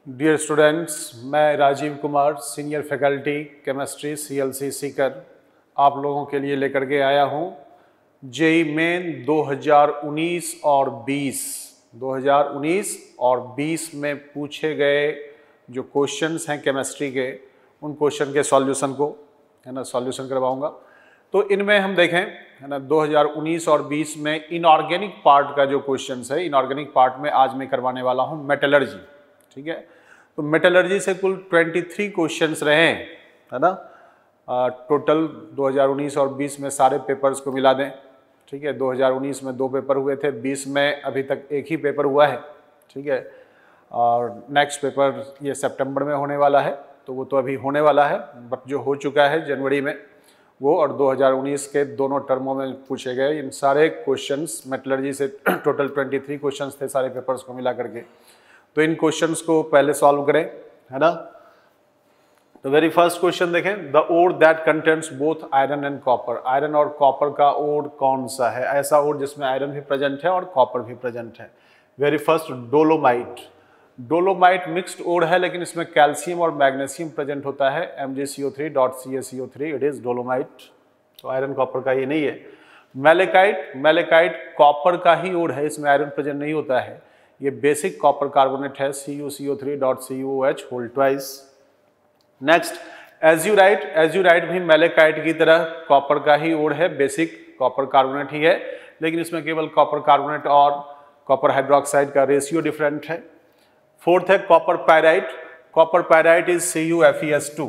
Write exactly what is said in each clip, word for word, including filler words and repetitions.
Dear students, मैं Rajiv Kumar senior faculty chemistry CLC Sikar आप लोगों के लिए लेकर के आया हूं जेई मेन दो हज़ार उन्नीस और बीस दो हज़ार उन्नीस और बीस में पूछे गए जो क्वेश्चंस हैं केमिस्ट्री के, उन क्वेश्चन के सॉल्यूशन को है ना सॉल्यूशन करवाऊंगा। तो इनमें हम देखें है ना दो हज़ार उन्नीस और बीस में इनऑर्गेनिक पार्ट का जो क्वेश्चंस है, इनऑर्गेनिक पार्ट में आज मैं करवाने वाला हूं मेटलर्जी। ठीक है, तो मेटलर्जी से कुल तेईस क्वेश्चंस रहे हैं है ना। टोटल दो हज़ार उन्नीस और बीस में सारे पेपर्स को मिला दें। ठीक है, दो हज़ार उन्नीस में दो पेपर हुए थे, बीस में अभी तक एक ही पेपर हुआ है। ठीक है, और नेक्स्ट पेपर ये सितंबर में होने वाला है, तो वो तो अभी होने वाला है, बट जो हो चुका है जनवरी में वो, और दो हज़ार उन्नीस के दोनों टर्मों में पूछे गए इन सारे क्वेश्चंस मेटलर्जी से टोटल तेईस क्वेश्चंस थे सारे पेपर्स को मिला करके। तो इन क्वेश्चंस को पहले सॉल्व करें है ना। तो वेरी फर्स्ट क्वेश्चन देखें, the ore that contains both iron and copper. Iron और कॉपर का ओर कौन सा है? ऐसा ओर जिसमें आयरन भी प्रेजेंट है और कॉपर भी प्रेजेंट है। Very first dolomite. Dolomite mixed ore है, लेकिन इसमें कैल्शियम और मैग्नीशियम प्रेजेंट होता है, M G C O three dot C A C O three, it is dolomite. तो आयरन कॉपर का ये नहीं है। मेलेकाइट, मेलेकाइट कॉपर का ही ओर है, इसमें आयरन प्रेजेंट नहीं होता है, ये बेसिक कॉपर कार्बोनेट है, C U C O three dot C U O H whole twice. Next azurite. Azurite भी मेलेकाइट की तरह कॉपर का ही ओर है, बेसिक कॉपर कार्बोनेट ही है, लेकिन इसमें केवल कॉपर कार्बोनेट और कॉपर हाइड्रोक्साइड का रेशियो डिफरेंट है। फोर्थ है copper pyrite. Copper pyrite is C U F E S two.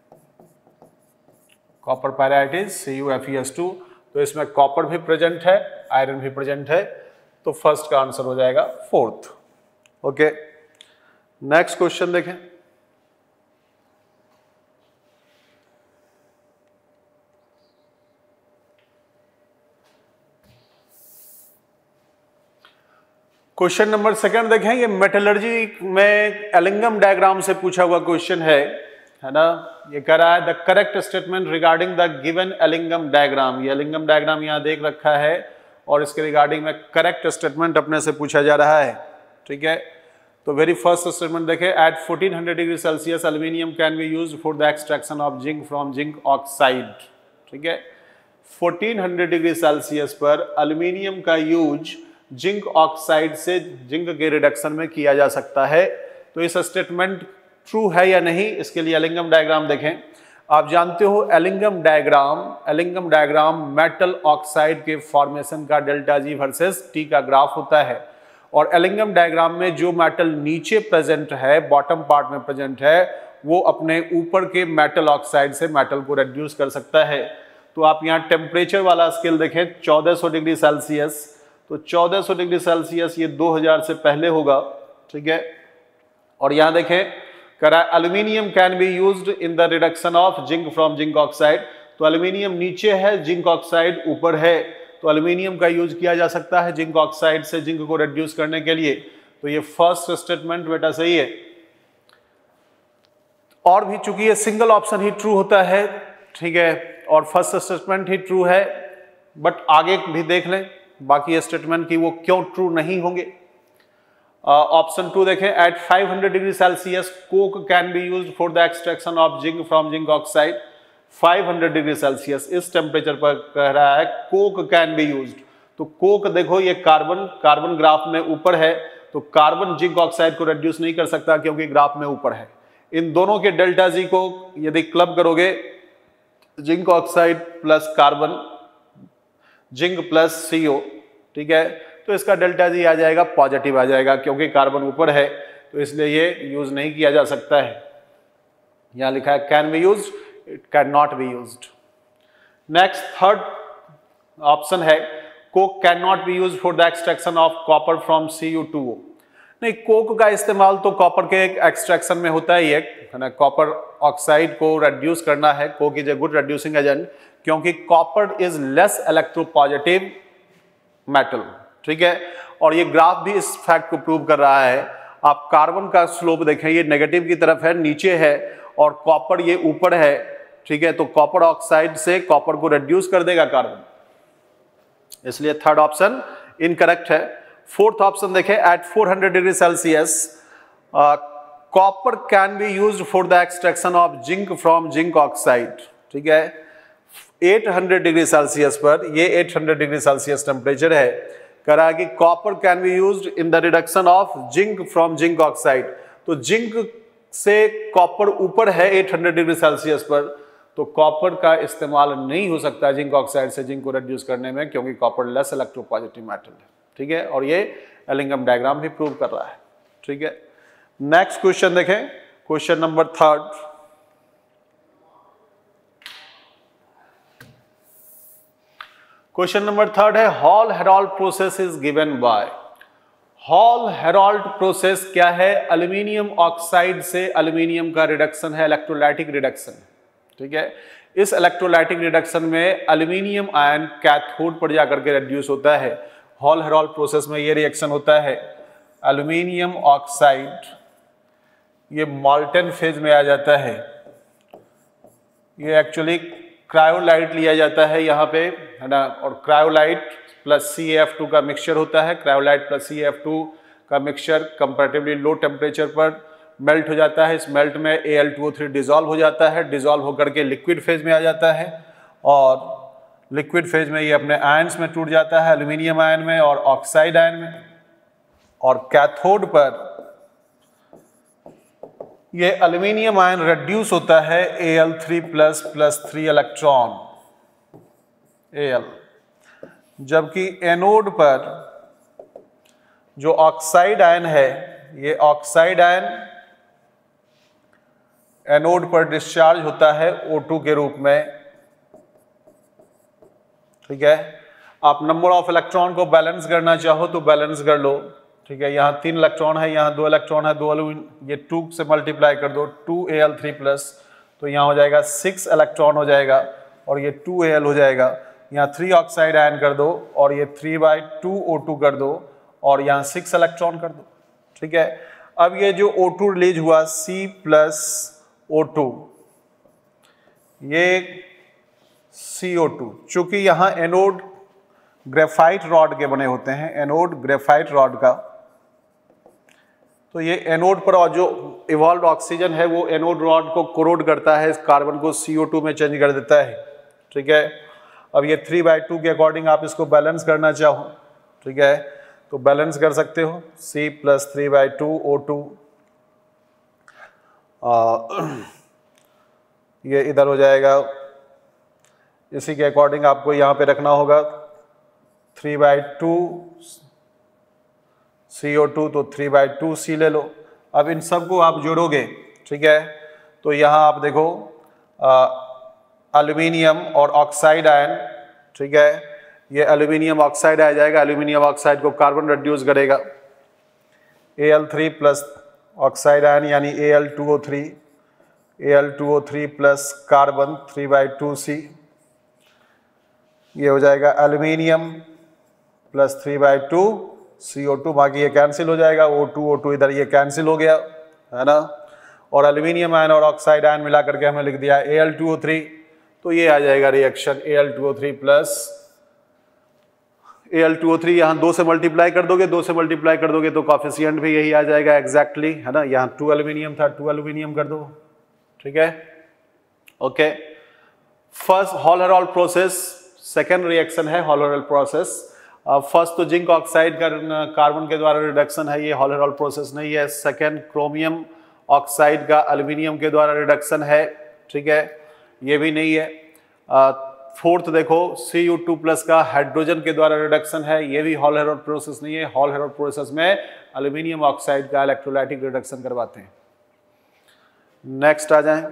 Copper pyrite is C U F E S two. तो इसमें कॉपर भी प्रेजेंट है, आयरन भी प्रेजेंट है, तो फर्स्ट का आंसर हो जाएगा फोर्थ। ओके, नेक्स्ट क्वेश्चन देखें। क्वेश्चन नंबर सेकंड देखें, ये मेटलर्जी में एलिंगम डायग्राम से पूछा हुआ क्वेश्चन है है ना। ये कह रहा है the correct statement regarding the given Ellingham diagram. ये एलिंगम डायग्राम यहां देख रखा है और इसके रिगार्डिंग में करेक्ट स्टेटमेंट अपने से पूछा जा रहा है। ठीक है, तो वेरी फर्स्ट स्टेटमेंट देखें, at fourteen hundred degree Celsius aluminium can be used for the extraction of zinc from zinc oxide. ठीक है, फोर्टीन हंड्रेड डिग्री सेल्सियस पर एल्यूमिनियम का यूज जिंक ऑक्साइड से जिंक के रिडक्शन में किया जा सकता है। तो इस स्टेटमेंट ट्रू है या नहीं, इसके लिए एलिंगम डायग्राम देखें। आप जानते हो Ellingham diagram Ellingham diagram metal oxide के फॉर्मेशन का डेल्टा जी वर्सेस टी का ग्राफ होता है, और एलिंगम डायग्राम में जो मेटल नीचे प्रेजेंट है, बॉटम पार्ट में प्रेजेंट है, वो अपने ऊपर के मेटल ऑक्साइड से मेटल को रिड्यूस कर सकता है। तो आप यहाँ टेम्परेचर वाला स्केल देखें, चौदह सौ डिग्री सेल्सियस। तो चौदह सौ डिग्री सेल्सियस ये दो हज़ार से पहले होगा। ठीक है, और यहाँ देखें करा aluminium can be used in the reduction of zinc from zinc oxide. तो एल्यूमिनियम नीचे है, जिंक ऑक्साइड ऊपर है, तो एल्यूमिनियम का यूज किया जा सकता है जिंक ऑक्साइड से जिंक को रिड्यूस करने के लिए। तो ये फर्स्ट स्टेटमेंट बेटा सही है। और भी चूंकि ये सिंगल ऑप्शन ही ट्रू होता है, ठीक है, और फर्स्ट स्टेटमेंट ही ट्रू है, बट आगे भी देख लें बाकी स्टेटमेंट की वो क्यों ट्रू नहीं होंगे। ऑप्शन टू देखें, at five hundred degree Celsius coke can be used for the extraction of zinc from zinc oxide. Five hundred degree Celsius इस टेम्परेचर पर कह रहा है कोक कैन बी यूज्ड। तो कोक देखो ये कार्बन कार्बन ग्राफ में ऊपर है, तो कार्बन जिंक ऑक्साइड को रिड्यूस नहीं कर सकता क्योंकि ग्राफ में ऊपर है। इन दोनों के डेल्टा जी को यदि क्लब करोगे, zinc oxide plus carbon, zinc plus CO, ठीक है, तो इसका डेल्टा जी आ जाएगा पॉजिटिव आ जाएगा, क्योंकि कार्बन ऊपर है, तो इसलिए ये यूज नहीं किया जा सकता है। यहां लिखा है can be used, it can not be used. Next third option है coke can not be used for the extraction of copper from C U two O. नहीं, कोक का इस्तेमाल तो कॉपर के एक्सट्रैक्शन में होता ही है ना, कॉपर ऑक्साइड को रिड्यूस करना है। Coke is a good reducing agent, क्योंकि copper is less electropositive metal. ठीक है, और ये ग्राफ भी इस फैक्ट को प्रूव कर रहा है। आप कार्बन का स्लोप देखें, ये नेगेटिव की तरफ है, नीचे है, और कॉपर ये ऊपर है। ठीक है, तो कॉपर ऑक्साइड से कॉपर को रिड्यूस कर देगा कार्बन, इसलिए थर्ड ऑप्शन इनकरेक्ट है। फोर्थ ऑप्शन देखें, at four hundred degree Celsius copper can be used for the extraction of zinc from zinc oxide, ठीक है। आठ सौ डिग्री सेल्सियस पर, ये आठ सौ डिग्री सेल्सियस टेम्परेचर है, करा कि copper can be used in the reduction of zinc from zinc oxide. तो जिंक से कॉपर ऊपर है आठ सौ डिग्री सेल्सियस पर, तो कॉपर का इस्तेमाल नहीं हो सकता जिंक ऑक्साइड से जिंक को रिड्यूस करने में, क्योंकि कॉपर लेस इलेक्ट्रोपॉजिटिव मेटल है, ठीक है। और ये एलिंगम डायग्राम भी प्रूव कर रहा है, ठीक है। नेक्स्ट क्वेश्चन देखें, question number third. Question number third है Hall Heroult process is given by. Hall Heroult process क्या है? एल्यूमिनियम ऑक्साइड से एल्यूमिनियम का रिडक्शन है, इलेक्ट्रोलाइटिक रिडक्शन, ठीक है। इस इलेक्ट्रोलाइटिक रिडक्शन में एल्यूमिनियम आयन कैथोड पर जाकर के रिड्यूस होता है। हॉल हेराल्ड प्रोसेस में ये रिएक्शन होता है, एल्यूमिनियम ऑक्साइड ये मॉल्टन फेज में आ जाता है। ये एक्चुअली क्रायोलाइट लिया जाता है यहाँ पे, है ना, और cryolite plus C A F two का मिक्सचर होता है। Cryolite plus C A F two का मिक्सचर कंपैरेटिवली लो टेम्परेचर पर मेल्ट हो जाता है। इस मेल्ट में A L two O three dissolve हो जाता है, डिजॉल्व होकर के लिक्विड फेज में आ जाता है, और लिक्विड फेज में ये अपने आयन्स में टूट जाता है, एल्यूमिनियम आयन में और ऑक्साइड आयन में। और कैथोड पर ये एल्यूमिनियम आयन रिड्यूस होता है A L three plus plus three electron A L, जबकि एनोड पर जो ऑक्साइड आयन है, ये ऑक्साइड आयन एनोड पर डिस्चार्ज होता है ओ टू के रूप में, ठीक है। आप नंबर ऑफ इलेक्ट्रॉन को बैलेंस करना चाहो तो बैलेंस कर लो, ठीक है। यहाँ तीन इलेक्ट्रॉन है, यहाँ दो इलेक्ट्रॉन है, दो ये टू से मल्टीप्लाई कर दो, two A L three plus, तो यहाँ हो जाएगा सिक्स इलेक्ट्रॉन हो जाएगा, और ये टू ए एल हो जाएगा। यहाँ थ्री ऑक्साइड आयन कर दो, और ये three by two O two कर दो, और यहाँ सिक्स इलेक्ट्रॉन कर दो, ठीक है। अब ये जो ओ टू रिलीज हुआ C प्लस ओ टू, ये सी ओ टू, चूंकि यहाँ एनोड ग्रेफाइट रॉड के बने होते हैं, एनोड ग्रेफाइट रॉड का, तो ये एनोड पर जो इवॉल्व ऑक्सीजन है वो एनोड रॉड को कोरोड करता है, इस कार्बन को सी ओ टू में चेंज कर देता है, ठीक है। अब ये थ्री बाई टू के अकॉर्डिंग आप इसको बैलेंस करना चाहो, ठीक है, तो बैलेंस कर सकते हो, C plus three by two O two, ये इधर हो जाएगा। इसी के अकॉर्डिंग आपको यहाँ पे रखना होगा three by two C O two, तो थ्री बाई टू सी ले लो। अब इन सबको आप जोड़ोगे, ठीक है, तो यहाँ आप देखो एल्यूमिनियम और ऑक्साइड आयन, ठीक है, ये एल्यूमिनियम ऑक्साइड आ जाएगा, एल्यूमिनियम ऑक्साइड को कार्बन रिड्यूस करेगा, A L three plus oxide ion यानी A L two O three, A L two O three plus carbon three by two C, ये हो जाएगा aluminium plus three by two C O two, बाकी ये cancel हो जाएगा, O two O to इधर ये कैंसिल हो गया, है ना। और एल्यूमिनियम आयन और ऑक्साइड आयन मिला करके हमने लिख दिया A L two O three, तो ये आ जाएगा reaction A L two O three plus A L two O three, यहाँ दो से मल्टीप्लाई कर दोगे, दो से मल्टीप्लाई कर दोगे तो कॉफिशिएंट भी यही आ जाएगा एग्जैक्टली, है ना। यहाँ टू एल्यूमिनियम था, टू एल्यूमिनियम कर दो, ठीक है, okay. First Hall Heroult process, second reaction है हॉल हेराल्ड प्रोसेस। फर्स्ट तो जिंक ऑक्साइड का कार्बन के द्वारा रिडक्शन है, ये हॉल हेराल्ड प्रोसेस नहीं है। सेकेंड क्रोमियम ऑक्साइड का एल्यूमिनियम के द्वारा रिडक्शन है, ठीक है, ये भी नहीं है। फोर्थ uh, देखो सी यू टू प्लस का हाइड्रोजन के द्वारा रिडक्शन है, ये भी हॉल हेराल्ड प्रोसेस नहीं है। हॉल हेराल्ड प्रोसेस में एल्यूमिनियम ऑक्साइड का इलेक्ट्रोलाइटिक रिडक्शन करवाते हैं। नेक्स्ट आ जाएं,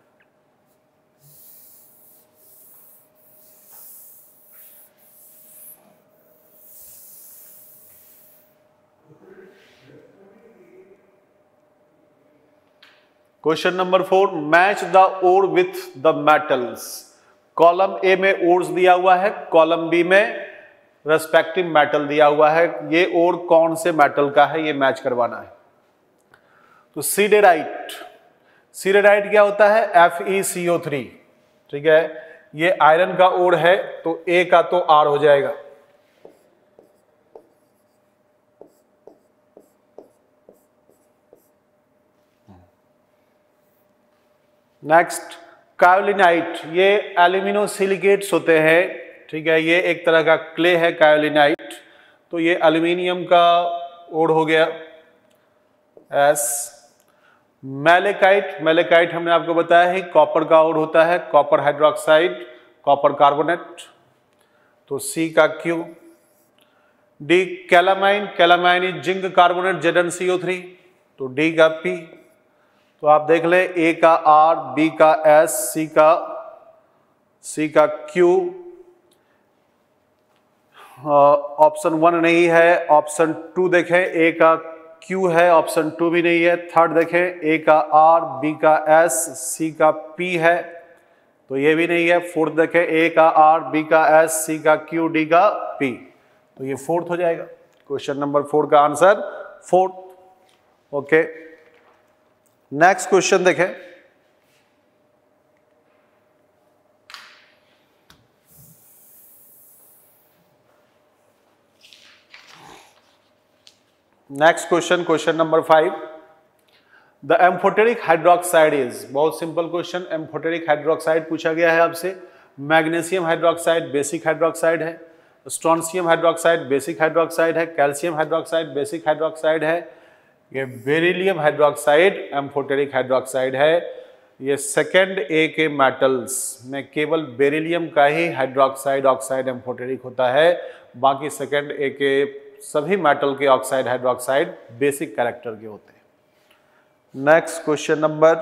question number four, match the ore with the metals. Column A में ओर्स दिया हुआ है, कॉलम बी में रेस्पेक्टिव मेटल दिया हुआ है। ये ओर कौन से मेटल का है ये मैच करवाना है। तो सीडेराइट, सीडेराइट क्या होता है? एफ ई सी ओ थ्री, ठीक है, ये आयरन का ओर है, तो ए का तो आर हो जाएगा, नेक्स्ट कायोलिनाइट, ये एल्यूमिनो सिलिकेट्स होते हैं, ठीक है, ये एक तरह का क्ले है कायोलिनाइट, तो ये एल्यूमिनियम का ओड हो गया एस। मैलेकाइट, मैलेकाइट हमने आपको बताया है कॉपर का ओड होता है, कॉपर हाइड्रोक्साइड, कॉपर कार्बोनेट, तो सी का Q. D calamine, calamine is zinc carbonate Z N C O three, तो डी का पी। तो आप देख ले ए का आर, बी का एस, सी का सी का क्यू। ऑप्शन वन नहीं है, ऑप्शन टू देखें ए का क्यू है, ऑप्शन टू भी नहीं है। थर्ड देखें ए का आर, बी का एस, सी का पी है, तो ये भी नहीं है। फोर्थ देखें ए का आर, बी का एस, सी का क्यू, डी का पी, तो ये फोर्थ हो जाएगा। क्वेश्चन नंबर फोर का answer fourth. Okay, next question देखें। Next question, question number five. The amphoteric hydroxide is, बहुत सिंपल क्वेश्चन, एम्फोटेरिक हाइड्रोक्साइड पूछा गया है आपसे। मैग्नीशियम हाइड्रोक्साइड बेसिक हाइड्रोक्साइड है, स्ट्रोंशियम हाइड्रोक्साइड बेसिक हाइड्रोक्साइड है, कैल्शियम हाइड्रोक्साइड बेसिक हाइड्रोक्साइड है, ये बेरिलियम हाइड्रोक्साइड एम्फोटेरिक हाइड्रोक्साइड है। ये सेकेंड ए के मेटल्स में केवल बेरिलियम का ही हाइड्रोक्साइड ऑक्साइड एम्फोटेरिक होता है, बाकी सेकेंड ए के सभी मेटल के ऑक्साइड हाइड्रोक्साइड बेसिक कैरेक्टर के होते हैं। Next question number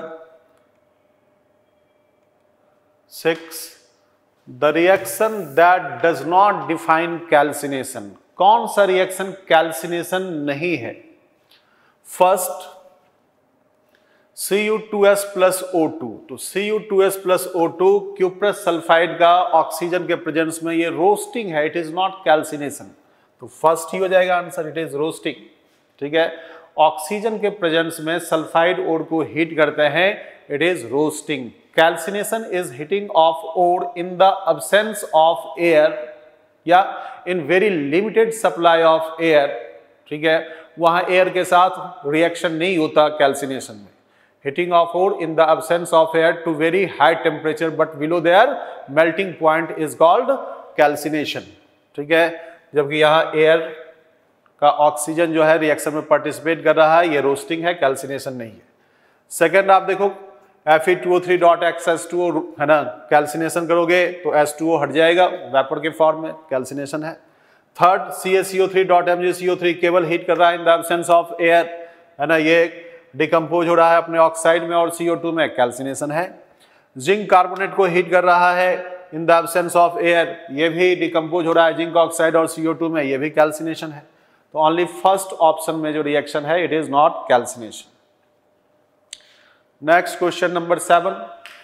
six. The reaction that does not define calcination, कौन सा रिएक्शन कैल्सिनेशन नहीं है? First C U two S plus O two, तो C U two S plus O two cuprous sulphide का oxygen के presence में ये roasting है, इट इज नॉट कैल्सिनेशन, तो फर्स्ट ही हो जाएगा आंसर, इट इज रोस्टिंग। ठीक है, ऑक्सीजन के प्रेजेंस में सल्फाइड ओर को हीट करते हैं, it is roasting. Calcination is heating of ore in the absence of air या in very limited supply of air. ठीक है, वहां एयर के साथ रिएक्शन नहीं होता कैल्सिनेशन में। Heating of ore in the absence of air to very high temperature but below their melting point is called calcination. ठीक है, जबकि यहाँ एयर का ऑक्सीजन जो है रिएक्शन में पार्टिसिपेट कर रहा है, ये रोस्टिंग है, कैल्सिनेशन नहीं है। सेकेंड आप देखो F E two O three dot X S two O है ना, कैल्सिनेशन करोगे तो एस टू ओ हट जाएगा वेपर के फॉर्म में, कैल्सिनेशन है। Third C A C O three dot M G C O three केवल हीट कर रहा है in the absence of air, है ना, ये डिकम्पोज हो रहा है अपने ऑक्साइड में और सी ओ टू में, कैल्सिनेशन है। जिंक कार्बोनेट को हीट कर रहा है in the absence of air, ये भी डिकम्पोज हो रहा है जिंक ऑक्साइड और सी ओ टू में, ये भी कैल्सिनेशन है। तो ओनली फर्स्ट ऑप्शन में जो रिएक्शन है it is not calcination. Next question number seven.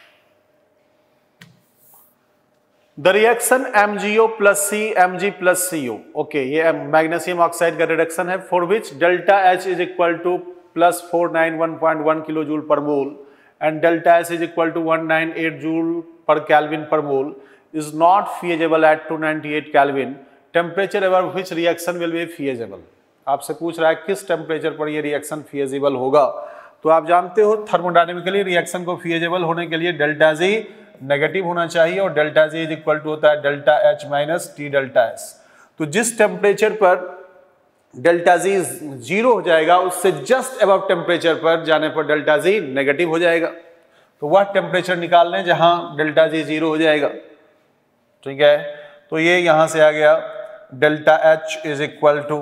The reaction M G O plus C M G plus C O, okay, ये मैग्नीशियम ऑक्साइड का रिडक्शन है, for which delta H is equal to plus four nine one point one kilo joule per mole and delta S is equal to one nine eight joule per kelvin per mole is not feasible at two ninety eight kelvin, temperature ever which reaction will be feasible. आपसे पूछ रहा है किस temperature पर यह reaction feasible होगा। तो आप जानते हो थर्मोडायनेमिकली रिएक्शन को फीजेबल होने के लिए डेल्टा जी नेगेटिव होना चाहिए और delta G is equal to होता है delta H minus T delta S. तो जिस टेम्परेचर पर डेल्टा जी जीरो हो जाएगा उससे जस्ट अबव टेम्परेचर पर जाने पर डेल्टा जी नेगेटिव हो जाएगा, तो वह टेम्परेचर निकाल लें जहां डेल्टा जी जीरो हो जाएगा। ठीक है, तो ये यहां से आ गया delta H is equal to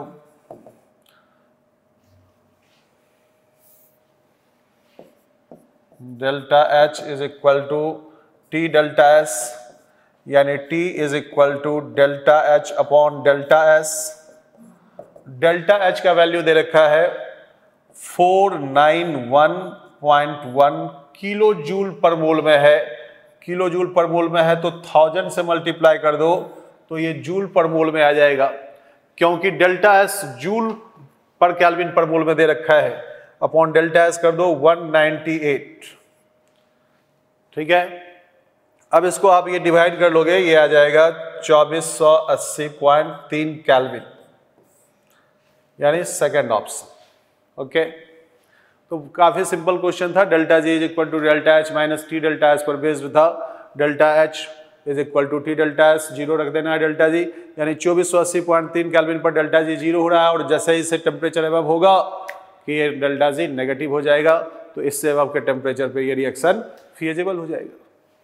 delta H is equal to T delta S, यानी T is equal to delta H upon delta S. Delta H का वैल्यू दे रखा है four nine one point one kilo joule per mole में है, kilo joule per mole में है तो थाउजेंड से मल्टीप्लाई कर दो तो ये जूल पर मोल में आ जाएगा, क्योंकि delta S joule per kelvin per mole में दे रखा है, अपॉन डेल्टा एस कर दो वन नाइंटी एट। ठीक है, अब इसको आप ये डिवाइड कर लोगे, ये आ जाएगा चौबीस सौ अस्सी पॉइंट तीन केल्विन, यानी सेकेंड ऑप्शन। ओके, तो काफी सिंपल क्वेश्चन था, delta G is equal to delta H minus T delta H पर बेस्ड था। Delta H is equal to T delta S, zero रख देना है डेल्टा जी, यानी चौबीस सौ अस्सी पॉइंट तीन केल्विन पर डेल्टा जी जीरो हो रहा है, और जैसे ही इससे टेम्परेचर अबव होगा कि ये डेल्टा जी नेगेटिव हो जाएगा, तो इससे अबव के टेम्परेचर पे ये रिएक्शन फिजिबल हो जाएगा।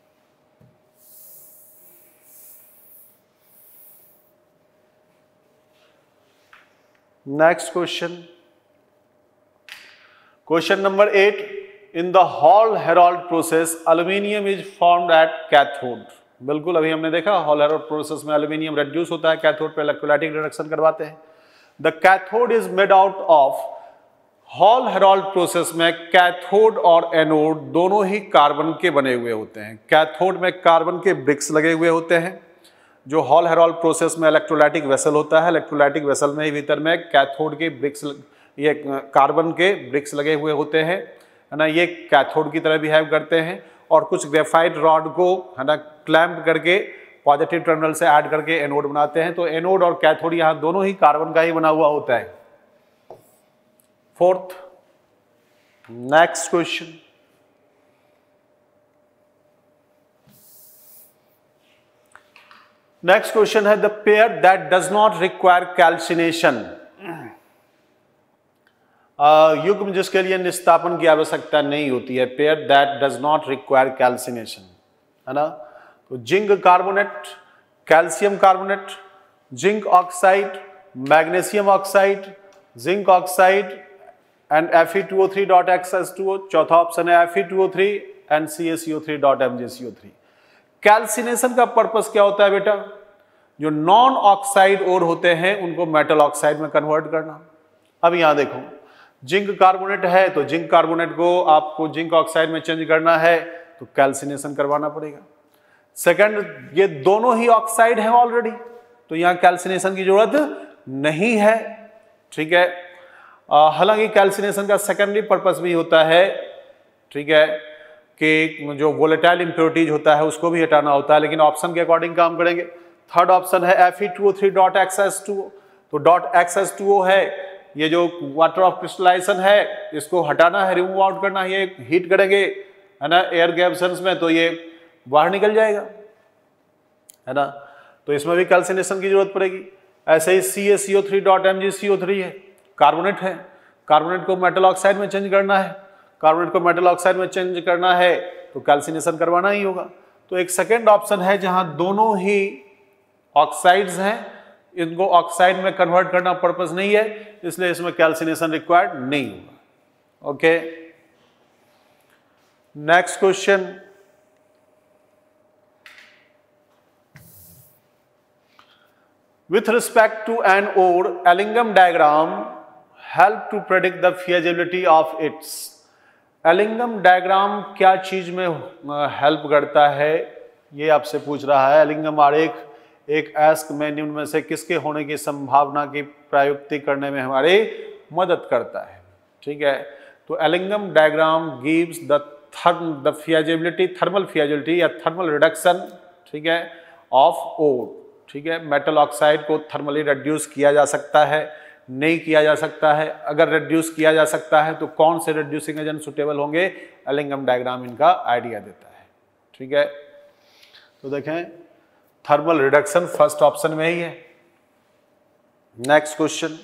Next question, question number eight, in the Hall Heroult process aluminium is formed at cathode. बिल्कुल अभी हमने देखा हॉल हेराल्ड प्रोसेस में एल्यूमिनियम रेड्यूस होता है, कैथोड पे इलेक्ट्रोलाइटिक रिडक्शन करवाते हैं। The cathode is made out of, Hall Heroult process में कैथोड और एनोड दोनों ही कार्बन के बने हुए होते हैं। कैथोड में कार्बन के ब्रिक्स लगे हुए होते हैं, जो हॉल हेराल्ड प्रोसेस में इलेक्ट्रोलाइटिक वेसल होता है, इलेक्ट्रोलाइटिक वेसल में ही भीतर में कैथोड के ब्रिक्स, ये कार्बन के ब्रिक्स लगे हुए होते हैं, है ना, ये कैथोड की तरह बिहेव करते हैं, और कुछ ग्रेफाइट रॉड को, है ना, क्लैंप करके पॉजिटिव टर्मिनल से ऐड करके एनोड बनाते हैं। तो एनोड और कैथोड यहाँ दोनों ही कार्बन का ही बना हुआ होता है। Fourth, next question, next question है the pair that does not require calcination, युग्म जिसके लिए निस्तापन की आवश्यकता नहीं होती है, pair that does not require calcination, है ना। तो zinc carbonate, calcium carbonate, zinc oxide, magnesium oxide, zinc oxide and F E two O three dot X S two O, चौथा ऑप्शन है F E two O three and C A C O three dot M J C O three. Calcination का purpose क्या होता है बेटा? जो non oxide ओर होते हैं उनको मेटल ऑक्साइड में कन्वर्ट करना। अब यहां देखो, जिंक कार्बोनेट है तो जिंक कार्बोनेट को आपको जिंक ऑक्साइड में चेंज करना है तो कैल्सिनेशन करवाना पड़ेगा। सेकंड, ये दोनों ही ऑक्साइड है ऑलरेडी, तो यहां कैल्सिनेशन की जरूरत नहीं है, ठीक है। हालांकि कैल्सिनेशन का सेकेंडरी पर्पस भी होता है, ठीक है, कि जो वोलेटाइल इंप्योरिटीज होता है उसको भी हटाना होता है, लेकिन ऑप्शन के अकॉर्डिंग काम करेंगे। थर्ड ऑप्शन है F E two O three dot X S two O, तो dot X S two O है, ये जो वाटर ऑफ क्रिस्टलाइजेशन है इसको हटाना है, रिमूव आउट करना है, ये हीट करेंगे, है ना, एयर के एब्सेंस में, तो ये बाहर निकल जाएगा, है ना, तो इसमें भी कैल्सिनेशन की जरूरत पड़ेगी। ऐसे ही C A C O three dot M G C O three है, कार्बोनेट है, कार्बोनेट को मेटल ऑक्साइड में चेंज करना है, कार्बोनेट को मेटल ऑक्साइड में चेंज करना है तो कैल्सिनेशन करवाना ही होगा। तो एक सेकेंड ऑप्शन है जहां दोनों ही ऑक्साइड्स हैं, इनको ऑक्साइड में कन्वर्ट करना पर्पस नहीं है, इसलिए इसमें कैल्सिनेशन रिक्वायर्ड नहीं होगा। Okay, next question, with respect to an ore, Ellingham diagram help to predict the feasibility of its। Ellingham diagram क्या चीज में हेल्प करता है ये आपसे पूछ रहा है। एलिंगम आरेख एक एस्क में निम्न में से किसके होने की संभावना की प्रायुक्ति करने में हमारी मदद करता है, ठीक है। तो Ellingham diagram gives the therm the feasibility, thermal feasibility या थर्मल रिडक्शन, ठीक है, ऑफ ओर, ठीक है। मेटल ऑक्साइड को थर्मली रिड्यूस किया जा सकता है, नहीं किया जा सकता है, अगर रिड्यूस किया जा सकता है तो कौन से रिड्यूसिंग एजेंट सुटेबल होंगे, एलिंगम डायग्राम इनका आइडिया देता है, ठीक है। तो देखें थर्मल रिडक्शन फर्स्ट ऑप्शन में ही है। Next question,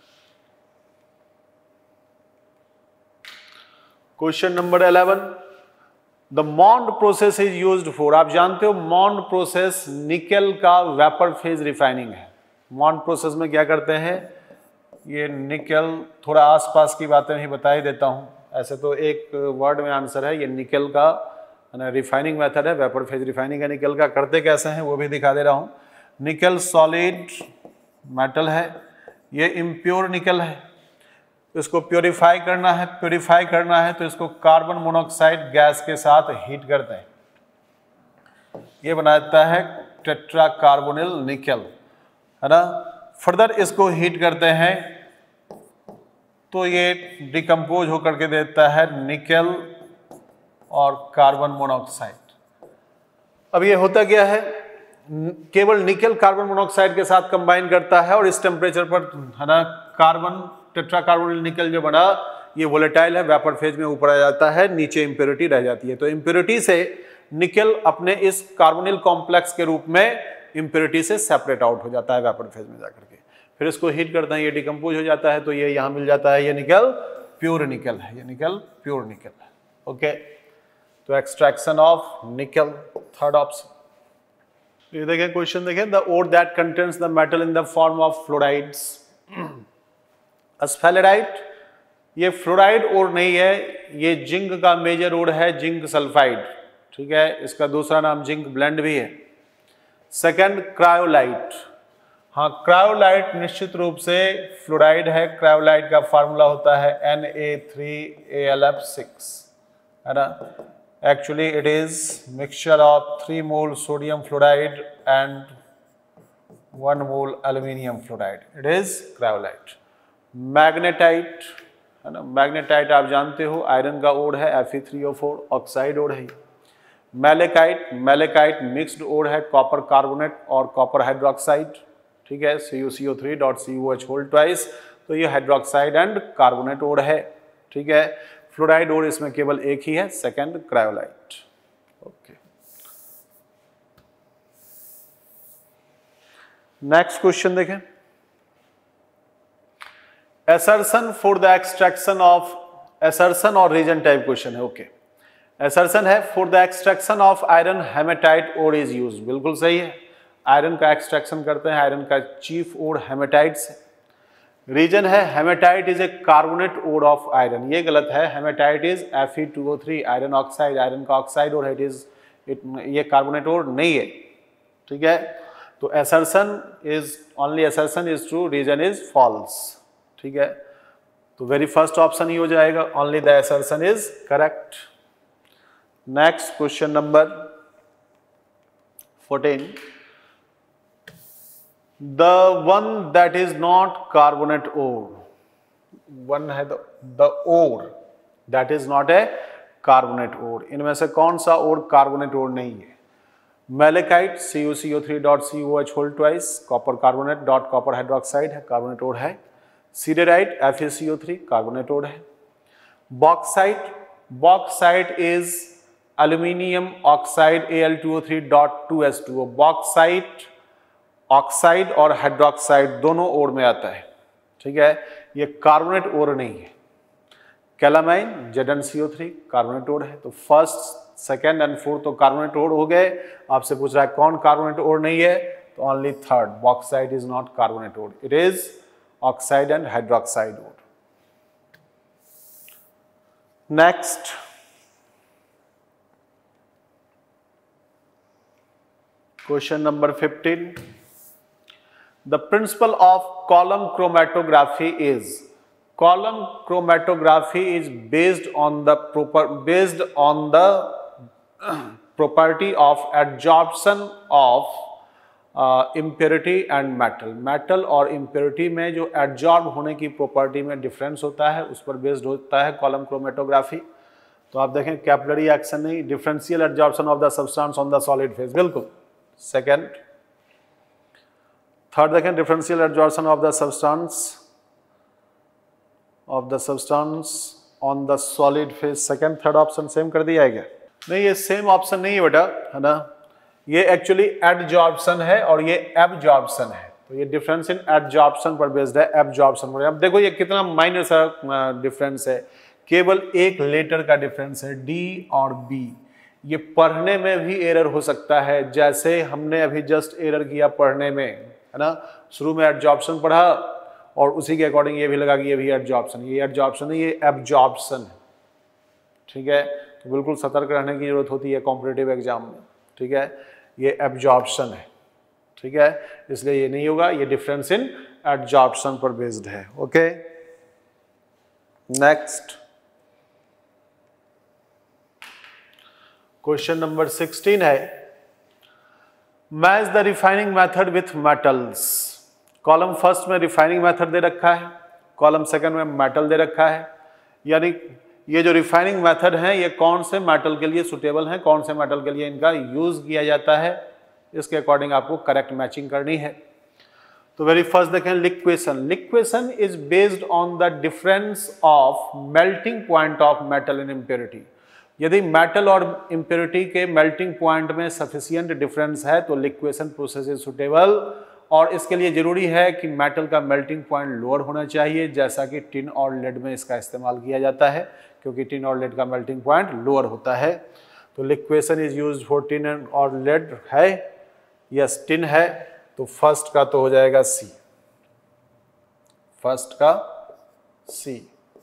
question number eleven, the Mond process is used for, आप जानते हो मॉन्ड प्रोसेस निकेल का वेपर फेज रिफाइनिंग है। मॉन्ड प्रोसेस में क्या करते हैं, ये निकेल, थोड़ा आसपास की बातें ही बता ही देता हूं, ऐसे तो एक वर्ड में आंसर है, ये निकेल का रिफाइनिंग मेथड है, वेपर फेज रिफाइनिंग है निकेल का। करते कैसे हैं वो भी दिखा दे रहा हूं। निकेल सॉलिड मेटल है, ये इम्प्योर निकेल है, इसको प्योरीफाई करना है, प्योरीफाई करना है तो इसको कार्बन मोनोऑक्साइड गैस के साथ हीट करते हैं, ये बनाता है टेट्रा कार्बोनिल निकेल, है ना। फर्दर इसको हीट करते हैं तो ये डिकम्पोज होकर के देता है निकेल और कार्बन मोनोऑक्साइड। अब ये होता क्या है, केवल निकेल कार्बन मोनोऑक्साइड के साथ कंबाइन करता है और इस टेम्परेचर पर, है ना, कार्बन टेट्रा कार्बोनिल निकेल जो बना ये वोलेटाइल है, वेपर फेज में ऊपर आ जाता है, नीचे इम्प्योरिटी रह जाती है। तो इम्प्योरिटी से निकल अपने इस कार्बोनिल कॉम्प्लेक्स के रूप में इम्प्योरिटी से सेपरेट आउट हो जाता है वेपर फेज में जाकर के। फिर इसको हीट करते हैं, ये डिकम्पोज हो जाता है, तो ये यहाँ मिल जाता है, ये निकल प्योर निकल है, ये निकल प्योर निकल है। ओके, तो extraction of nickel, third option. ये देखें क्वेश्चन देखें, the ore that contains the metal in the form of fluorides. Sphalerite, ये फ्लोराइड ओर नहीं है, ये जिंक का मेजर ओर है, जिंक सल्फाइड, ठीक है, इसका दूसरा नाम जिंक ब्लेंड भी है। सेकंड क्रायोलाइट, हाँ क्रायोलाइट निश्चित रूप से फ्लोराइड है, क्रायोलाइट का फार्मूला होता है N A three A L F six, है ना। Actually it is mixture of three mole sodium fluoride and one mole aluminium fluoride. It is cryolite. Magnetite, है ना, मैग्नेटाइट आप जानते हो आयरन का ओड है, F E three O four oxide ore है। मैलेकाइट, मैलेकाइट मिक्स्ड ओड है, copper carbonate और कॉपर हाइड्रोक्साइड, ठीक है, C U C O three dot C O H whole twice, तो ये हाइड्रोक्साइड एंड कार्बोनेट ओड है, ठीक है। फ्लोराइड ओड इसमें केवल एक ही है, second cryolite. Okay, next question देखें, assertion for the extraction of, assertion और रीजन टाइप क्वेश्चन है। ओके, असर्शन है for the extraction of iron haematite ore is use, बिल्कुल सही है, आयरन का एक्सट्रैक्शन करते हैं, आयरन का चीफ ओड हेमेटाइट से। रीजन है haematite is a carbonate ore of iron, ये गलत है, haematite is F E two O three iron oxide, iron का ऑक्साइड ओड है, इट इज इट ये कार्बोनेट ओड नहीं है, ठीक है। तो assertion is only assertion is true, reason is false, ठीक है। तो वेरी फर्स्ट ऑप्शन ही हो जाएगा, only the assertion is correct. Next question number fourteen, the one that is not carbonate ore, one है the, the ore that is not a carbonate ore, इनमें से कौन सा ore carbonate ore नहीं है? Malachite C U C O three dot C O H whole twice, copper carbonate dot copper hydroxide है, carbonate ore है। Siderite F A C O three carbonate ore है। Bauxite, bauxite is aluminium oxide A L two O three dot two S two O, bauxite oxide और hydroxide दोनों ore में आता है, ठीक है, ये कार्बोनेट ओर नहीं है। Calamine Z N C O three carbonate ore है। तो फर्स्ट, सेकेंड एंड फोर्थ तो कार्बोनेट ओर हो गए, आपसे पूछ रहा है कौन कार्बोनेट ओर नहीं है, तो only third, bauxite is not carbonate ore, it is oxide and hydroxide ore. Next, question number fifteen, the principle of column chromatography is, column chromatography is based on the proper based on the property of adsorption of uh, impurity and metal, metal और impurity में जो adsorb होने की property में difference होता है उस पर based होता है column chromatography। तो आप देखें कैपिलरी एक्शन नहीं, differential adsorption of the substance on the solid phase, बिल्कुल सेकेंड। थर्ड देखें differential adsorption of the substance of the substance on the solid phase, second third option same कर दिया है क्या? नहीं, ये सेम ऑप्शन नहीं है बेटा, है ना, ये एक्चुअली एडजॉर्प्शन है और ये एब्जॉर्प्शन है, तो ये डिफरेंस इन एडजॉर्प्शन पर बेस्ड है, एब्जॉर्प्शन पर। अब देखो ये कितना माइनर सा डिफरेंस है, केवल एक लेटर का डिफरेंस है, डी और बी। ये पढ़ने में भी एरर हो सकता है, जैसे हमने अभी जस्ट एरर किया पढ़ने में, है ना, शुरू में एडजॉर्प्शन पढ़ा और उसी के अकॉर्डिंग ये भी लगा कि ये भी एडजॉर्प्शन, ये एडजॉर्प्शन नहीं, ये एब्जॉर्प्शन है, ठीक है। तो बिल्कुल सतर्क रहने की जरूरत होती है कॉम्पिटिटिव एग्जाम में, ठीक है, ये एब्जॉर्प्शन है, ठीक है, इसलिए ये नहीं होगा, ये डिफरेंस इन एडजॉर्प्शन पर बेस्ड है। Okay, next question number sixteen है, match the refining method with metals. Column first में रिफाइनिंग मेथड दे रखा है, कॉलम सेकंड में मेटल दे रखा है, यानी ये जो रिफाइनिंग मेथड है ये कौन से मेटल के लिए सुटेबल है, कौन से मेटल के लिए इनका यूज किया जाता है, इसके अकॉर्डिंग आपको करेक्ट मैचिंग करनी है। तो वेरी फर्स्ट देखें liquation. Liquation is based on the difference of melting point of metal in impurity. यदि मेटल और इम्प्योरिटी के मेल्टिंग पॉइंट में सफिशिएंट डिफरेंस है तो लिक्वेशन प्रोसेस इज सुटेबल, और इसके लिए जरूरी है कि मेटल का मेल्टिंग पॉइंट लोअर होना चाहिए, जैसा कि टिन और लेड में इसका इस्तेमाल किया जाता है, क्योंकि टिन और लेड का मेल्टिंग पॉइंट लोअर होता है। तो liquation is used for tin और लेड है, यस टिन है, तो फर्स्ट का तो हो जाएगा सी, फर्स्ट का C.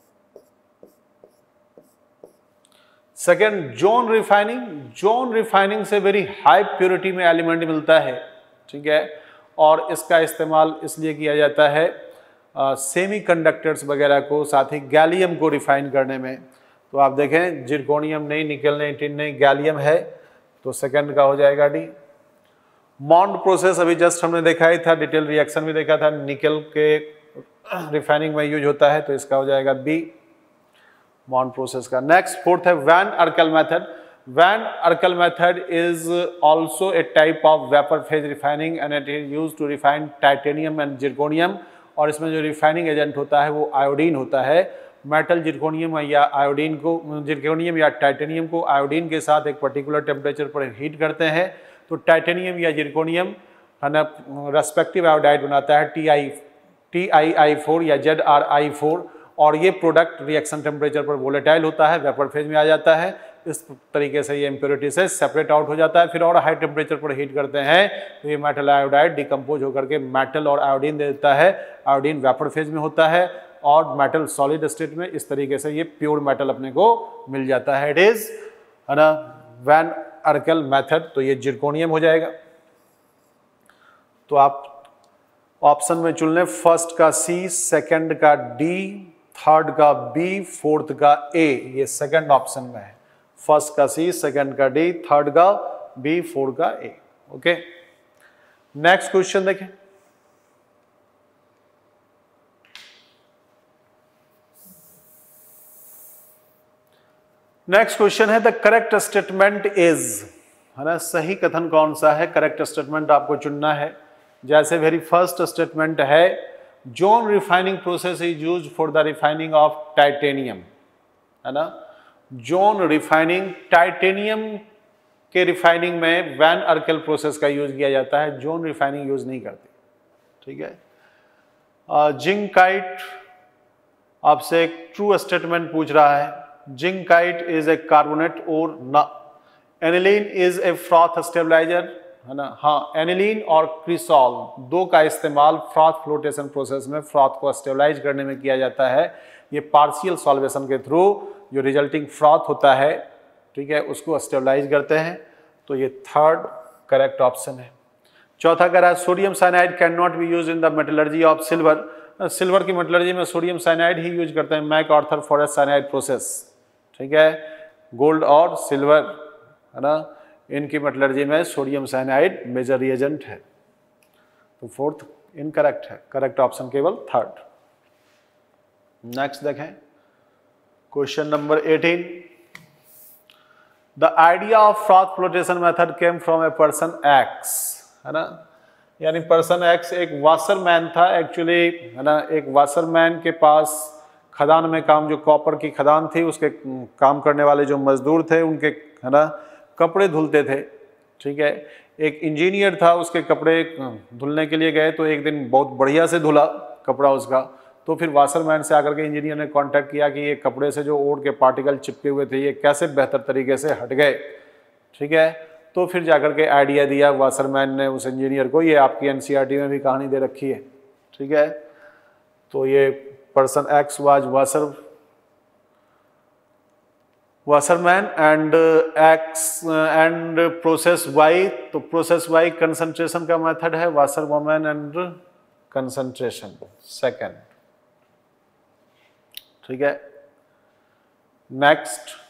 Second zone refining. Zone refining से वेरी हाई प्योरिटी में एलिमेंट मिलता है, ठीक है, और इसका इस्तेमाल इसलिए किया जाता है सेमी कंडक्टर्स वगैरह को, साथ ही गैलियम को रिफाइन करने में। तो आप देखें जिरकोनियम नहीं, निकल नहीं, टिन नहीं, गैलियम है, तो सेकंड का हो जाएगा डी। मॉन्ड प्रोसेस अभी जस्ट हमने देखा ही था, डिटेल रिएक्शन भी देखा था, निकल के रिफाइनिंग में यूज होता है, तो इसका हो जाएगा बी, मॉन्ड प्रोसेस का। नेक्स्ट फोर्थ है van Arkel method. Van Arkel method is also a type of vapour phase refining and it is use to refine titanium and zirconium, और इसमें जो रिफाइनिंग एजेंट होता है वो आयोडीन होता है। मेटल जिरकोनियम या आयोडीन को, जिरकोनियम या टाइटेनियम को आयोडीन के साथ एक पर्टिकुलर टेम्परेचर पर हीट करते हैं, तो टाइटेनियम या जिरकोनियम है ना रेस्पेक्टिव आयोडाइड बनाता है T I T I I four या जेड आर आई फोर, और ये प्रोडक्ट रिएक्शन टेम्परेचर पर वोलेटाइल होता है, वेपर फेज में आ जाता है। इस तरीके से ये इम्प्योरिटी से सेपरेट आउट हो जाता है। फिर और हाई टेम्परेचर पर हीट करते हैं तो ये मेटल आयोडाइड डिकम्पोज होकर के मेटल और आयोडीन दे देता है। आयोडीन वेपर फेज में होता है और मेटल सॉलिड स्टेट में। इस तरीके से ये प्योर मेटल अपने को मिल जाता है। इट इज है ना वैन अर्कल मेथड। तो ये जिरकोनियम हो जाएगा। तो आप ऑप्शन में चुन लें, फर्स्ट का सी, सेकंड का डी, थर्ड का बी, फोर्थ का ए। ये सेकंड ऑप्शन में है, फर्स्ट का सी, सेकंड का डी, थर्ड का बी, फोर्थ का ए। ओके, नेक्स्ट क्वेश्चन देखें। नेक्स्ट क्वेश्चन है द करेक्ट स्टेटमेंट इज, है ना, सही कथन कौन सा है, करेक्ट स्टेटमेंट आपको चुनना है। जैसे वेरी फर्स्ट स्टेटमेंट है zone refining process is used for the refining of titanium, है ना। जोन रिफाइनिंग, टाइटेनियम के रिफाइनिंग में वैन अर्कल प्रोसेस का यूज किया जाता है, जोन रिफाइनिंग यूज नहीं करती, ठीक है। जिंकाइट आपसे एक ट्रू स्टेटमेंट पूछ रहा है, जिंकाइट इज ए कार्बोनेट और ना। Aniline is a froth stabiliser, है ना। हाँ, एनिलीन और क्रिसॉल दो का इस्तेमाल फ्रॉथ फ्लोटेशन प्रोसेस में फ्रॉथ को स्टेबलाइज करने में किया जाता है। ये पार्शियल सॉल्वेशन के थ्रू जो रिजल्टिंग फ्रॉथ होता है, ठीक है, उसको स्टेबलाइज करते हैं। तो ये थर्ड करेक्ट ऑप्शन है। चौथा कह रहा है sodium cyanide can not be use in the metallurgy of silver. Silver की मेटलर्जी में सोडियम साइनाइड ही यूज करते हैं, MacArthur Forrest cyanide process, ठीक है। गोल्ड और सिल्वर, है ना, इनकी मेटलर्जी में सोडियम साइनाइड मेजर रिएजेंट है। तो फोर्थ इनकरेक्ट है, करेक्ट ऑप्शन केवल थर्ड। नेक्स्ट देखें question number eighteen. The idea of froth flotation method came from a person X, है ना। यानी पर्सन एक्स एक वाशरमैन था एक्चुअली, है ना। एक वाशरमैन के पास खदान में काम, जो कॉपर की खदान थी, उसके काम करने वाले जो मजदूर थे उनके, है ना, कपड़े धुलते थे, ठीक है। एक इंजीनियर था, उसके कपड़े धुलने के लिए गए तो एक दिन बहुत बढ़िया से धुला कपड़ा उसका। तो फिर वाशरमैन से आकर के इंजीनियर ने कांटेक्ट किया कि ये कपड़े से जो ओर के पार्टिकल चिपके हुए थे ये कैसे बेहतर तरीके से हट गए, ठीक है। तो फिर जाकर के आइडिया दिया वाशरमैन ने उस इंजीनियर को, ये आपकी एनसीईआरटी में भी कहानी दे रखी है, ठीक है। तो ये person X was washer washerman and X and process Y. तो प्रोसेस वाई कंसंट्रेशन का मेथड है, washer woman and concentration second, ठीक है। नेक्स्ट,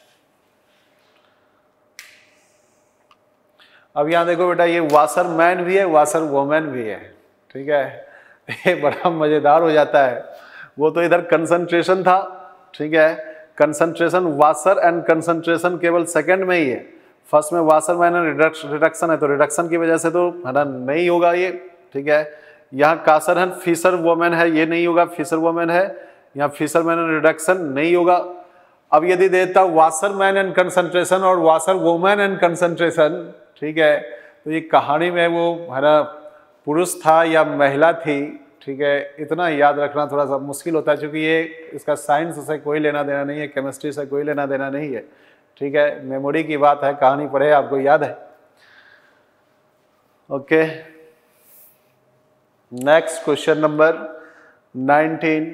अब यहां देखो बेटा, ये वाशरमैन भी है, वाशर वोमैन भी है, ठीक है। ये बड़ा मजेदार हो जाता है। वो तो इधर कंसंट्रेशन था, ठीक है। कंसंट्रेशन, वाशर एंड कंसंट्रेशन केवल सेकंड में ही है। फर्स्ट में वाशरमैन एंड रिडक्शन है, तो रिडक्शन की वजह से तो है ना नहीं होगा ये, ठीक है। यहाँ कासरहन फिशर वोमेन है, ये नहीं होगा, फिशर वोमेन है, यहाँ फिशरमैन रिडक्शन नहीं होगा। अब यदि देता वाशरमैन एंड कंसंट्रेशन और वाशर वोमेन एंड कंसंट्रेशन, ठीक है, तो ये कहानी में वो है ना पुरुष था या महिला थी, ठीक है, इतना याद रखना थोड़ा सा मुश्किल होता है क्योंकि ये इसका साइंस से कोई लेना देना नहीं है, केमिस्ट्री से कोई लेना देना नहीं है, ठीक है, मेमोरी की बात है, कहानी पढ़े आपको याद है। Okay, next question number nineteen.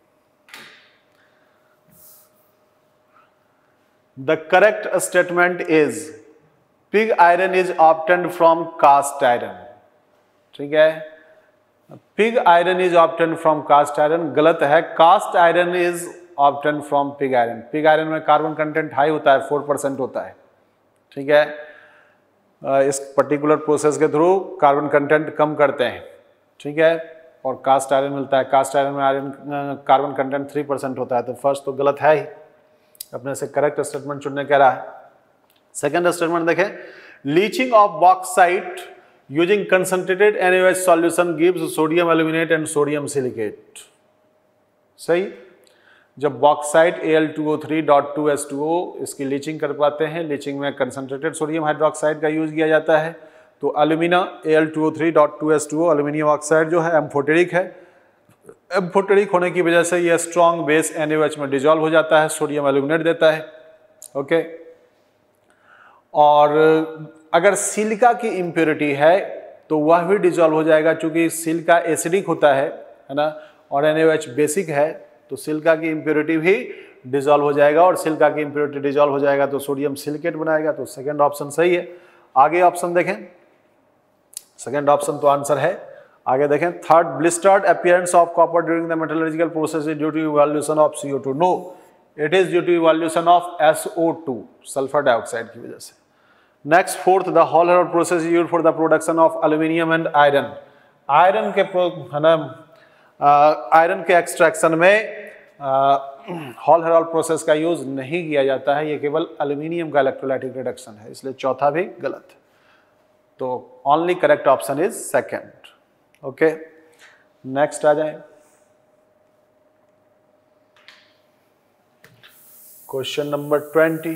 The correct statement is pig iron is obtained from cast iron, ठीक है, pig iron is obtained from cast iron गलत है, cast iron is obtained from pig iron. Pig iron में carbon content high होता है, four percent होता है, ठीक है, इस पर्टिकुलर प्रोसेस के थ्रू कार्बन कंटेंट कम करते हैं, ठीक है, और कास्ट आयरन मिलता है, कास्ट आयरन में iron carbon content three percent होता है, तो फर्स्ट तो गलत है ही, अपने से करेक्ट स्टेटमेंट चुनने कह रहा है। सेकंड स्टेटमेंट देखें, leaching of bauxite using concentrated N A O H solution gives sodium aluminate and sodium silicate. सही, जब bauxite A L two O three dot two S two O इसकी leaching कर पाते हैं, लीचिंग में concentrated sodium hydroxide का use किया जाता है, तो alumina A L two O three dot two S two O aluminium oxide जो है एम्फोटेरिक है, एम्फोटेरिक होने की वजह से यह strong base N A O H में डिजॉल्व हो जाता है, सोडियम एल्यूमिनेट देता है। ओके, और अगर सिलिका की इम्प्योरिटी है तो वह भी डिजॉल्व हो जाएगा, चूंकि सिलिका एसिडिक होता है है ना, और N A O H basic है, तो सिलिका की इम्प्योरिटी भी डिजॉल्व हो जाएगा, और सिलिका की इम्प्योरिटी डिजॉल्व हो जाएगा तो सोडियम सिलिकेट बनाएगा, तो सेकंड ऑप्शन सही है। आगे ऑप्शन देखें, सेकंड ऑप्शन तो आंसर है। आगे देखें, third, blistered appearance of copper during the metallurgical process is due to evolution of C O two. No, it is due to evolution of S O two, sulphur dioxide की वजह से। Next, fourth, the Hall Heroult process is used for the production of aluminium and iron. Iron के है ना iron के extraction में Hall Heroult process का use नहीं किया जाता है, ये केवल एल्यूमिनियम का इलेक्ट्रोलाइटिक रिडक्शन है, इसलिए चौथा भी गलत है। तो only correct option is second. Okay, next आ जाए, question number twenty.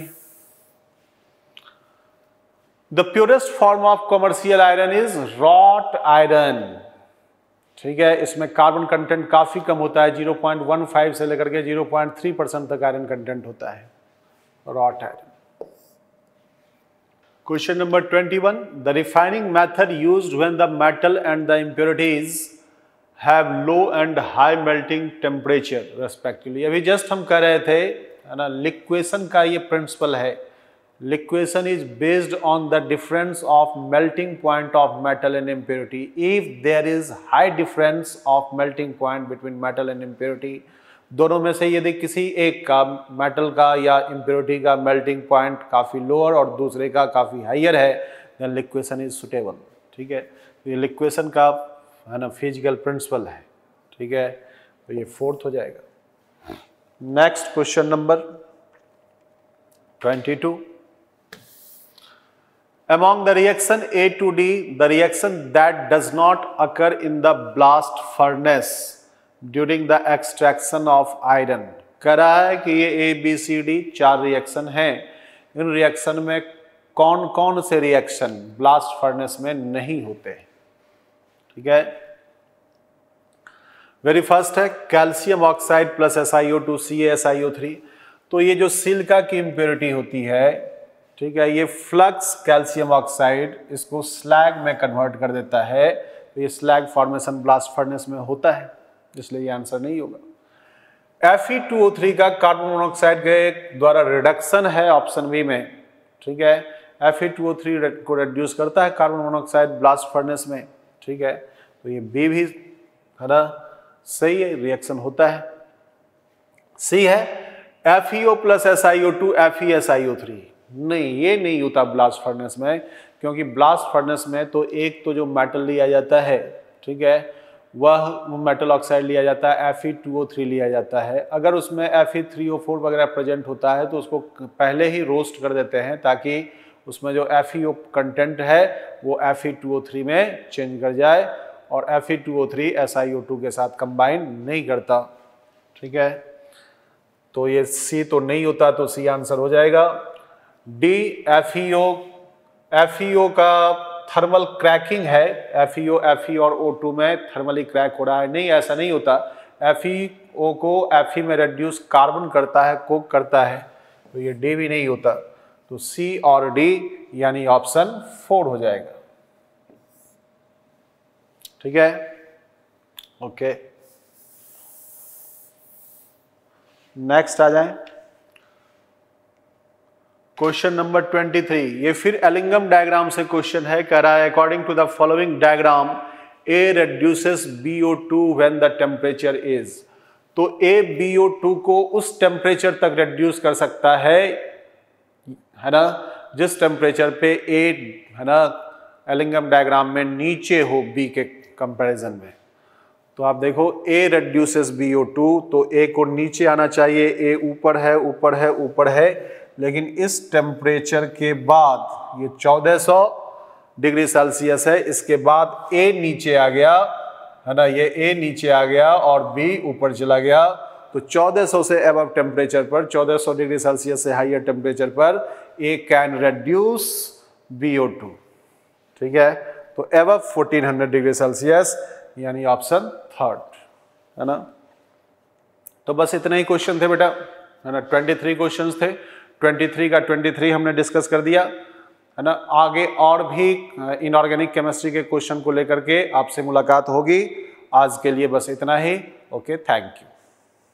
The purest form of commercial iron is wrought iron, ठीक है, इसमें कार्बन कंटेंट काफी कम होता है, ज़ीरो पॉइंट वन फाइव से लेकर के ज़ीरो पॉइंट थ्री परसेंट तक आयरन कंटेंट होता है, wrought iron. Question number twenty one, the refining method used when the metal and the impurities have low and high melting temperature respectively. अभी just हम कह रहे थे है ना, लिक्वेशन का ये प्रिंसिपल है, liquation is based on the difference of melting point of metal and impurity. If there is high difference of melting point between metal and impurity, दोनों में से यदि किसी एक का मेटल का या impurity का melting point काफ़ी लोअर और दूसरे का काफ़ी हाइयर है, then liquation is suitable, ठीक है, तो ये liquation का है ना फिजिकल प्रिंसिपल है, ठीक है, तो ये फोर्थ हो जाएगा। Next question number twenty two. Among the reaction A to D, the reaction that does not occur in the blast furnace during the extraction of iron, कह रहा है कि ये A, B, C, D चार reaction हैं, इन reaction में कौन कौन से रिएक्शन ब्लास्ट फर्नेस में नहीं होते, ठीक है। वेरी फर्स्ट है calcium oxide plus S I O two C A S I O three. तो ये जो सिलिका की इम्प्योरिटी होती है, ठीक है, ये फ्लक्स कैल्शियम ऑक्साइड इसको स्लैग में कन्वर्ट कर देता है, तो ये स्लैग फॉर्मेशन ब्लास्ट फर्नेस में होता है, इसलिए ये आंसर नहीं होगा। F E two O three का कार्बन मोनोऑक्साइड के द्वारा रिडक्शन है ऑप्शन बी में, ठीक है, F E two O three को रिड्यूस करता है कार्बन मोनोऑक्साइड ब्लास्ट फर्नेस में, ठीक है, तो ये बी भी है ना सही है, रिएक्शन होता है। सी है F E O plus S I O two F E S I O three, नहीं, ये नहीं होता ब्लास्ट फर्नेस में, क्योंकि ब्लास्ट फर्नेस में तो एक तो जो मेटल लिया जाता है, ठीक है, वह मेटल ऑक्साइड लिया जाता है, F E two O three लिया जाता है। अगर उसमें F E three O four वगैरह प्रेजेंट होता है तो उसको पहले ही रोस्ट कर देते हैं, ताकि उसमें जो एफ ई ओ कंटेंट है वो F E two O three में चेंज कर जाए, और F E two O three S I O two के साथ कंबाइन नहीं करता। ठीक है, तो ये सी तो नहीं होता, तो सी आंसर हो जाएगा। D F E O, F E O का थर्मल क्रैकिंग है, F E O, F E और ओ टू में थर्मली क्रैक हो रहा है, नहीं ऐसा नहीं होता। एफ ई ओ को एफ ई में रेड्यूस कार्बन करता है, कोक करता है, तो ये डी भी नहीं होता। तो सी और डी यानी ऑप्शन फोर हो जाएगा। ठीक है, ओके, नेक्स्ट आ जाएं। क्वेश्चन नंबर ट्वेंटी थ्री, ये फिर एलिंगम डायग्राम से क्वेश्चन है। कह रहा है according to the following diagram A reduces B O two when the temperature is. तो ए बी ओ टू को उस टेम्परेचर तक रेड्यूस कर सकता है, है ना, जिस टेम्परेचर पे ए, है ना, एलिंगम डायग्राम में नीचे हो बी के कंपैरिजन में। तो आप देखो A reduces B O two, तो ए को नीचे आना चाहिए, ए ऊपर है ऊपर है ऊपर है, लेकिन इस टेम्परेचर के बाद ये चौदह सौ डिग्री सेल्सियस है, इसके बाद ए नीचे आ गया, है ना, ये ए नीचे आ गया और बी ऊपर चला गया। तो चौदह सौ से अबव टेम्परेचर पर, चौदह सौ डिग्री सेल्सियस से हाइयर टेम्परेचर पर A can reduce B O two. ठीक है, तो above fourteen hundred degree Celsius यानी ऑप्शन थर्ड, है ना। तो बस इतने ही क्वेश्चन थे बेटा, है ना, ट्वेंटी थ्री क्वेश्चन थे। ट्वेंटी थ्री का ट्वेंटी थ्री हमने डिस्कस कर दिया, है ना। आगे और भी इनऑर्गेनिक केमिस्ट्री के क्वेश्चन को लेकर के आपसे मुलाकात होगी। आज के लिए बस इतना ही। Okay, thank you.